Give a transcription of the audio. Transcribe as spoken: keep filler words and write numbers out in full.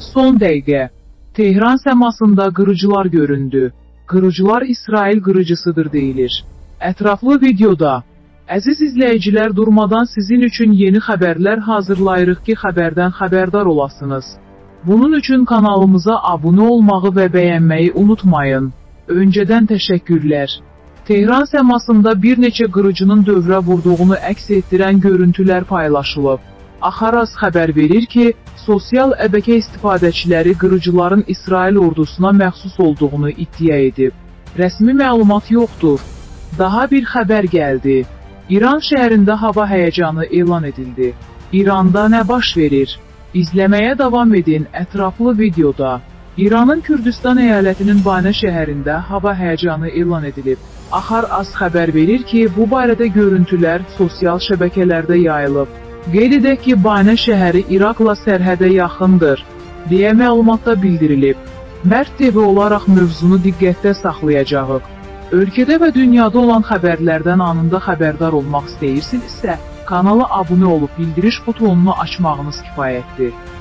Son dəqiqə. Tehran səmasında qırıcılar göründü. Qırıcılar İsrail qırıcısıdır deyilir. Ətraflı videoda. Əziz izləyicilər, durmadan sizin üçün yeni xəbərlər hazırlayırıq ki, xəbərdən xəbərdar olasınız. Bunun üçün kanalımıza abunə olmağı və bəyənməyi unutmayın. Öncədən təşəkkürlər. Tehran səmasında bir neçə qırıcının dövrə vurduğunu əks etdirən görüntülər paylaşılıb. Aharaz xəbər verir ki, sosial əbəkə istifadəçiləri qırıcıların İsrail ordusuna məxsus olduğunu iddia edib. Rəsmi məlumat yoxdur. Daha bir xəbər gəldi. İran şəhərində hava həyəcanı elan edildi. İranda nə baş verir? İzləməyə davam edin ətraflı videoda. İranın Kürdistan əyalətinin Banə şəhərində hava həyəcanı elan edilib. Aharaz xəbər verir ki, bu barədə görüntülər sosial şəbəkələrdə yayılıb. Qeyd edək ki, Banə şəhəri İraqla sərhədə yaxındır, deyə məlumatda bildirilib. Mərd T V olaraq mövzunu diqqətdə saxlayacağıq. Ölkədə və dünyada olan xəbərlərdən anında xəbərdar olmaq istəyirsinizsə, kanala abunə olub bildiriş butonunu açmağınız kifayətdir.